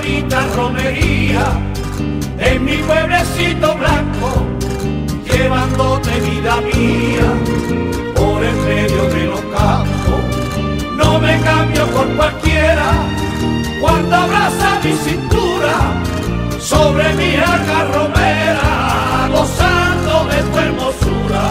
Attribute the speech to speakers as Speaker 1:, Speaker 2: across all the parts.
Speaker 1: bonita romería en mi pueblecito blanco, llevándote vida mía por el medio de los campos. No me cambio por cualquiera cuando abraza mi cintura sobre mi arca romera, gozando de tu hermosura.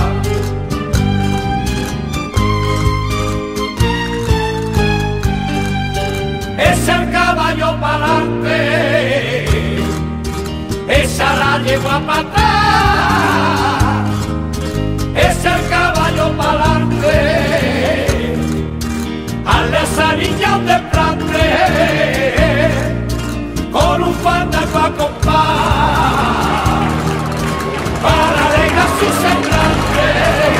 Speaker 1: Es el caballo pa'lante, esa la yegua pa' atrás. Es el caballo pa'lante, al lazarillo de plante, con un fandango a compás, para alegrar su semblante.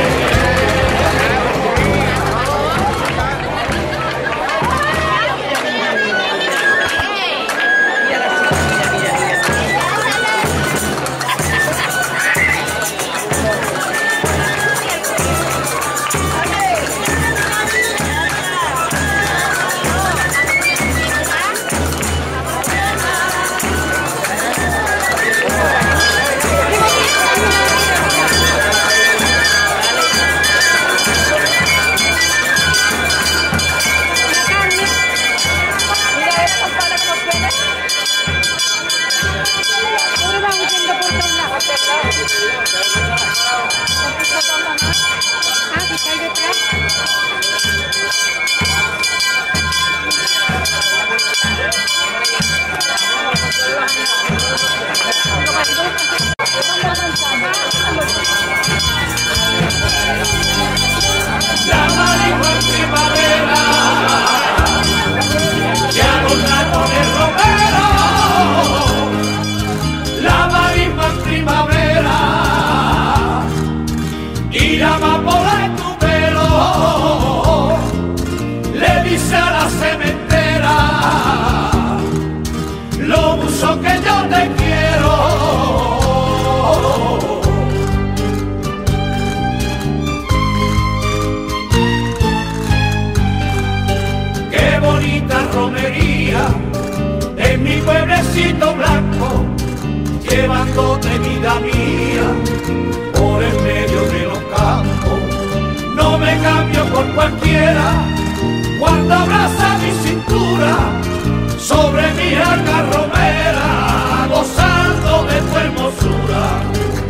Speaker 1: En mi pueblecito blanco, llevándote vida mía por el medio de los campos. No me cambio por cualquiera cuando abraza mi cintura sobre mi arca romera, gozando de tu hermosura.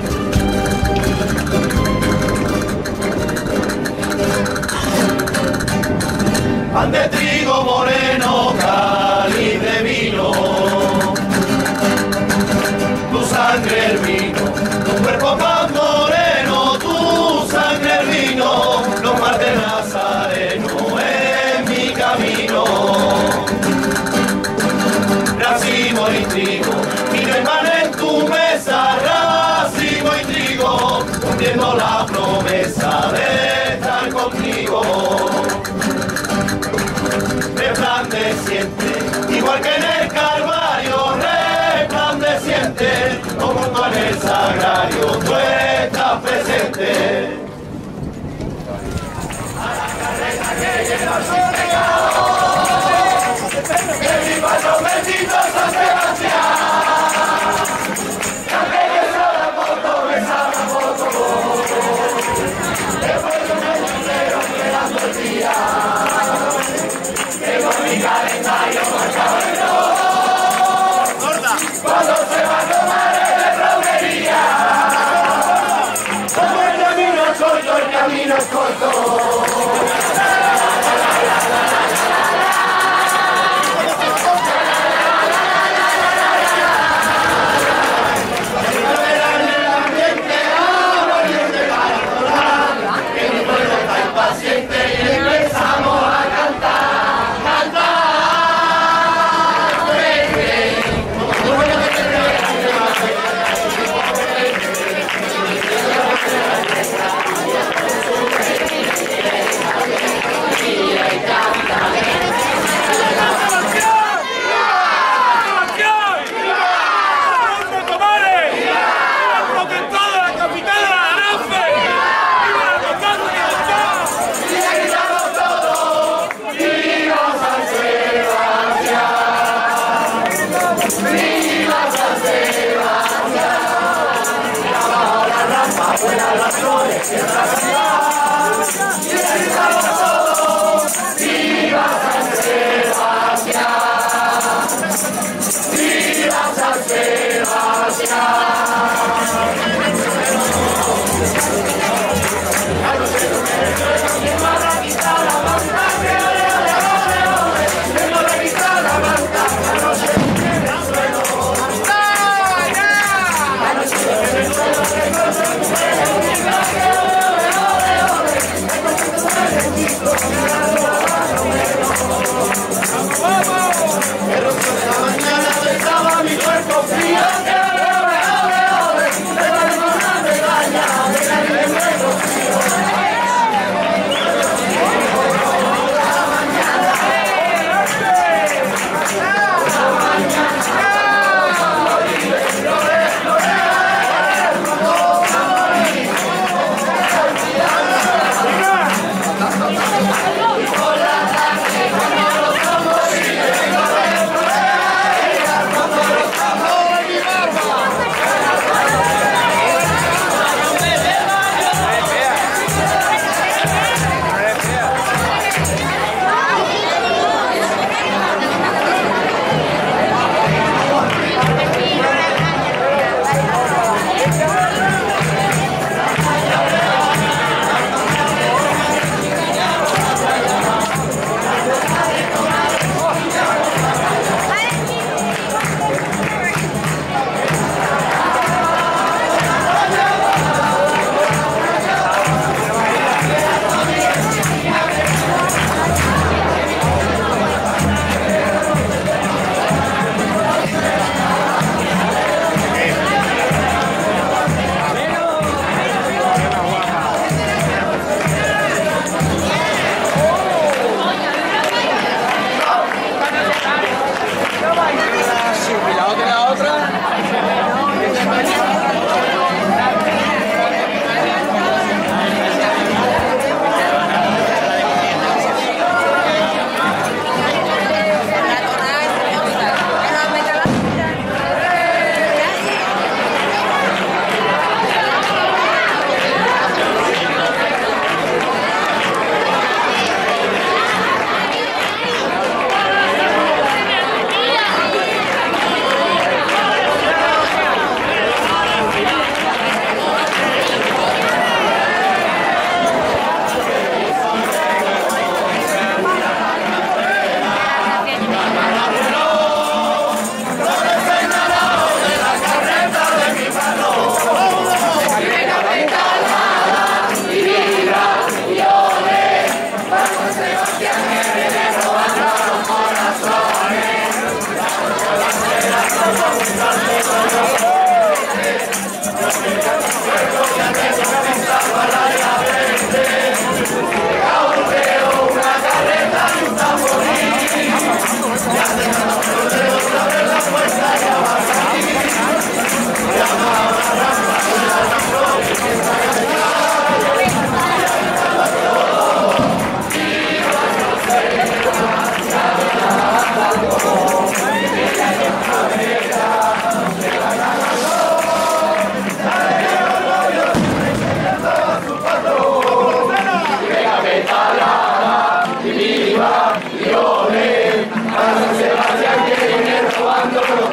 Speaker 1: Pan de trigo moreno, cáliz de vino, tu sangre el vino, tu cuerpo pan moreno, tu sangre el vino, los martes nazareno en mi camino. Racimo y trigo, vino y pan en tu mesa, racimo y trigo, cumpliendo la promesa de estar contigo. Resplandeciente, igual que en el Calvario, resplandeciente, como junto en el sagrario tú estás presente. A la carrera que lleva su pecado, que viva los benditos San Sebastián. Calendario marcado en cuando se va a tomar de romería. Como el camino es corto, el camino es corto.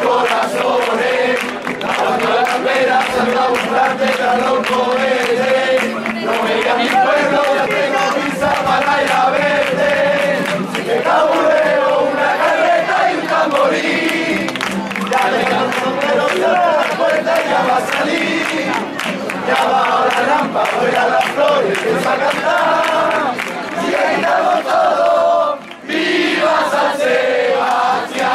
Speaker 1: corazones, cuando las veras salga a buscarte tras los cohetes. No me digas mi pueblo, ya tengo visa para ir a verte. De cabulero, una carreta y un tamborí. Ya le canto pero cierra la puerta y ya va a salir. Ya va a la rampa, voy a las flores, empieza a cantar. Y gritamos todos, ¡viva San Sebastián!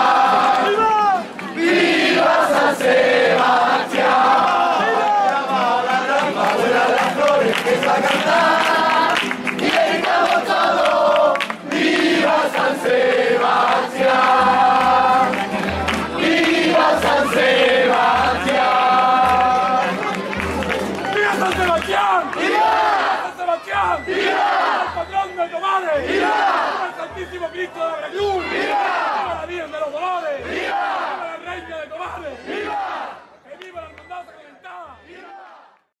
Speaker 1: ¡Viva San Sebastián! Ya va a la rampa, voy a las flores, empieza a cantar. Y gritamos todos, ¡viva San Sebastián! ¡Viva San Sebastián!
Speaker 2: ¡San Sebastián!
Speaker 1: ¡Viva!
Speaker 2: ¡San Sebastián!
Speaker 1: ¡Viva!
Speaker 2: ¡El patrón de Tomares!
Speaker 1: ¡Viva!
Speaker 2: ¡El Santísimo Cristo de la Cruz!
Speaker 1: ¡Viva!